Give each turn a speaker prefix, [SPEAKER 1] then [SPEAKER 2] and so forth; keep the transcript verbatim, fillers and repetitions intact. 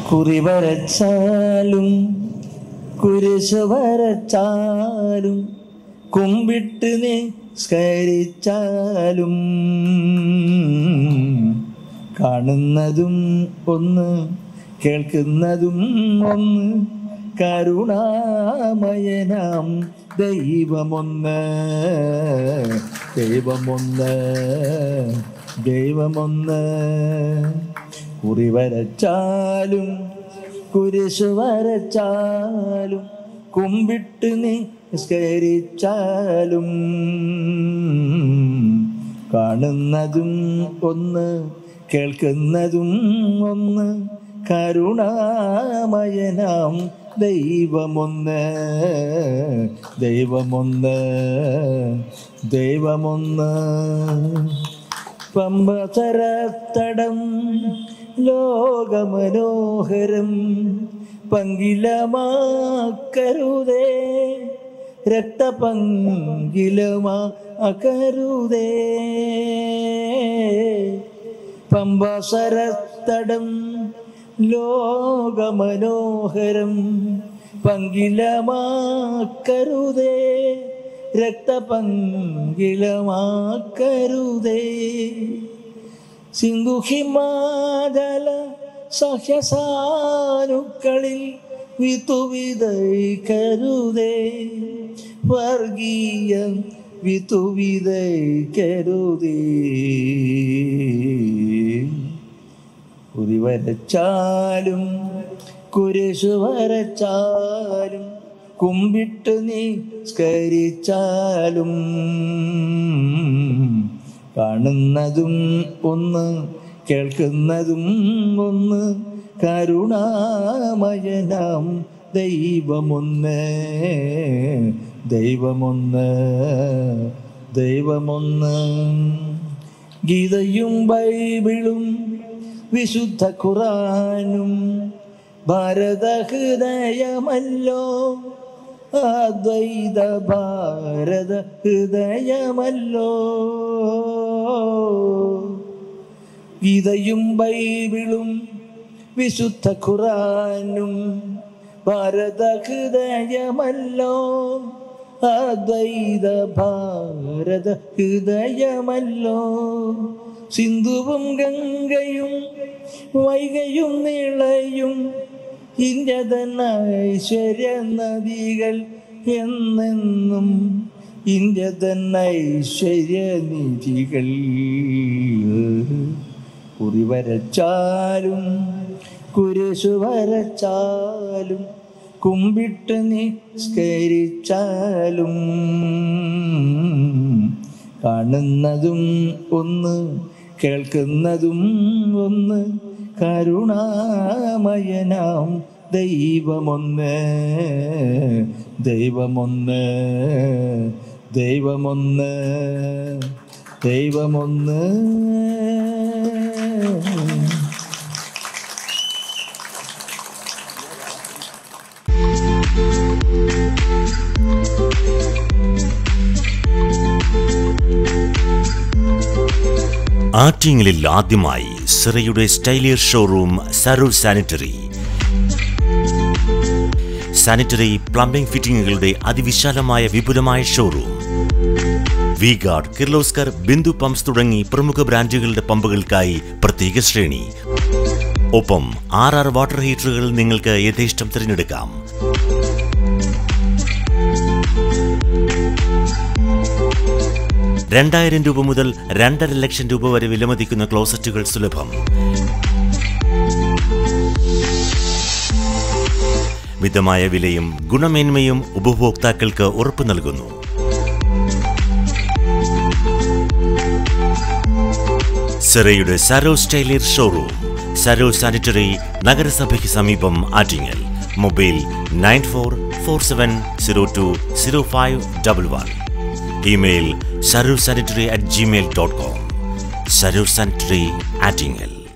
[SPEAKER 1] കുറി വരച്ചാലും കുരിശ് വരച്ചാലും കുമ്പിട്ട് നിസ്കരിച്ചാലും കാണുന്നതും ഒന്ന് കേൾക്കുന്നതും ഒന്ന് കരുണാമയനാം ദൈവമൊന്ന് ദൈവമൊന്ന് ദൈവമൊന്ന് കുറി വരച്ചാലും കുരിശ് വരച്ചാലും കുമ്പിട്ട് നിസ്കരിച്ചാലും കാണുന്നതും ഒന്ന് കേൾക്കുന്നതും ഒന്ന് കരുണാമയനാം ദൈവമൊന്ന് ദൈവമൊന്ന് ദൈവമൊന്ന് പമ്പസരത്തടം ലോകമനോഹരം പങ്കിലമാക്കരുതേ രക്തപങ്കിലമാക്കരുതേ പമ്പസരത്തടം ലോകമനോഹരം പങ്കിലമാക്കരുതേ രക്തപങ്കിലമാക്കരുതേ സിന്ധു ഹിമാചല സഹ്യസാനുക്കളിൽ വിത്തുവിതൈക്കരുതേ വർഗീയ വിത്തുവിതൈക്കരുതേ കുറി വരച്ചാലും കുരിശു വരച്ചാലും കുമ്പിട്ട് നിസ്കരിച്ചാലും കാണുന്നതും ഒന്ന് കേൾക്കുന്നതും ഒന്ന് കരുണാമയനാം ദൈവമൊന്ന് ദൈവമൊന്ന് ദൈവമൊന്ന് ഗീതയും ബൈബിളും വിശുദ്ധ ഖുറാനും ഭാരത ഹൃദയമല്ലോ അദ്വൈത ഭാരത ഹൃദയമല്ലോ ഗീതയും ബൈബിളും വിശുദ്ധ ഖുറാനും ഭാരത ഹൃദയമല്ലോ അദ്വൈത ഭാരത ഹൃദയമല്ലോ സിന്ധുവും ഗംഗയും വൈഗയും നിളയും ഇന്ത്യതൻ ഐശ്വര്യ നദികൾ എന്നെന്നും ഇന്ത്യതൻ ഐശ്വര്യ നിധികൾ കുറി വരച്ചാലും കുരിശു വരച്ചാലും കുമ്പിട്ട് നിസ്കരിച്ചാലും കാണുന്നതും ഒന്ന് കേൾക്കുന്നതും ഒന്ന് കരുണാമയനാം ദൈവമൊന്ന് ദൈവമൊന്ന് ദൈവമൊന്ന് ദൈവമൊന്ന്
[SPEAKER 2] ആറ്റിങ്ങലിൽ ആദ്യമായി സിറയുടെ സ്റ്റൈലിയർ showroom Sarur sanitary. Sanitary plumbing ഫിറ്റിംഗുകളുടെ അതിവിശാലമായ വിപുലമായ showroom. V guard, Kirloskar, Bindu pumps തുടങ്ങി പ്രമുഖ ബ്രാൻഡുകളുടെ പമ്പുകൾക്കായി പ്രത്യേക ശ്രേണി. ഒപ്പം ആർ ആർ വാട്ടർ ഹീറ്ററുകൾ നിങ്ങൾക്ക് യഥേഷ്ടം തിരഞ്ഞെടുക്കാം. രണ്ടായിരം രൂപ മുതൽ രണ്ടര ലക്ഷം രൂപ വരെ വിലമതിക്കുന്ന ക്ലോസറ്റുകൾ സുലഭം. മിതമായ വിലയും ഗുണമേന്മയും ഉപഭോക്താക്കൾക്ക് ഉറപ്പു നൽകുന്നു. സിറയുടെ സരോ സ്റ്റൈലിയർ ഷോറൂം, സരോ സാനിറ്ററി, നഗരസഭയ്ക്ക് സമീപം, Attingal. Mobile nine four four seven zero two zero five double one. Email sarursanitary at gmail dot com. Sarur Sanitary, Attingel.